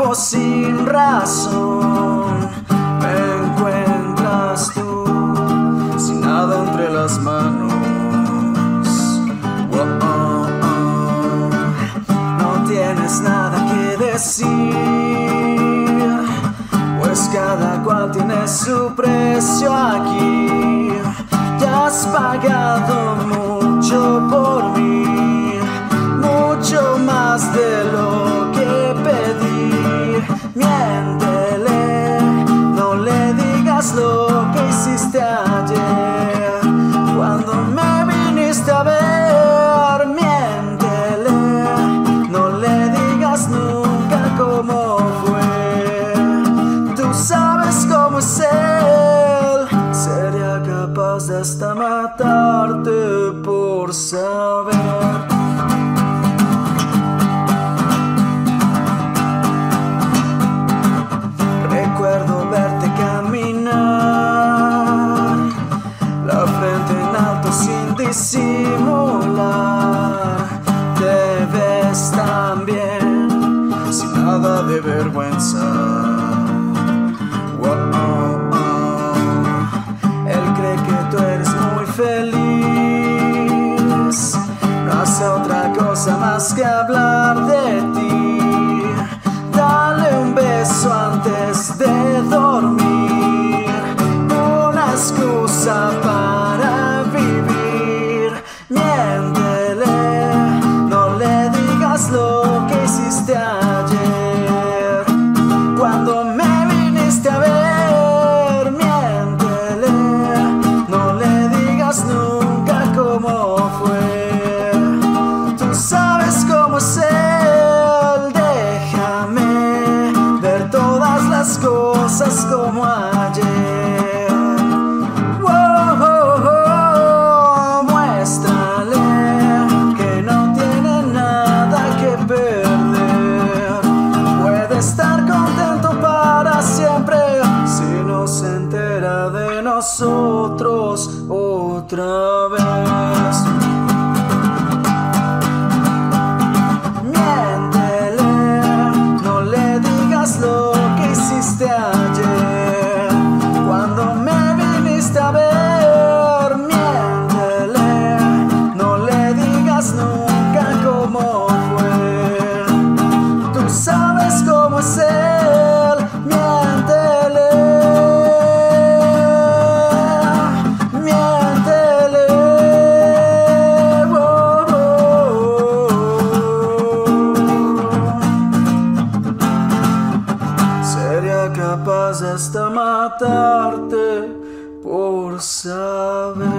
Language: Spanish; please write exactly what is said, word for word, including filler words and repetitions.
vivo sin razón. Me encuentras tú sin nada entre las manos. Oh, oh, oh. No tienes nada que decir, pues cada cual tiene su precio aquí. Ya has pagado mucho por mí, mucho más de lo que pedí. Miéntele, no le digas lo que hiciste ayer cuando me viniste a ver. Miéntele, no le digas nunca cómo fue. Tú sabes cómo es él. Sería capaz de hasta matarte por saber. Recuerdo verte caminar, la frente en alto sin disimular. Te ves tan bien, sin nada de vergüenza. Oh, oh, oh. Él cree que tú eres muy feliz, no hace otra cosa más que hablar de ti. Dale un beso antes de dormir, una excusa para vivir. Miéntele, no le digas lo que hiciste ayer cuando me viniste a ver. Miéntele, no le digas nunca cómo fue. Tú sabes cómo es él. Las cosas como ayer. Oh, oh, oh. Muéstrale que no tiene nada que perder. Puede estar contento para siempre si no se entera de nosotros otra vez. Miéntele, no le digas lo ayer cuando me viniste a ver. Miéntele, no le digas nunca cómo fue. Tú sabes cómo es él. Miéntele, miéntele. Oh, oh, oh. Sería capaz hasta matarte por saber.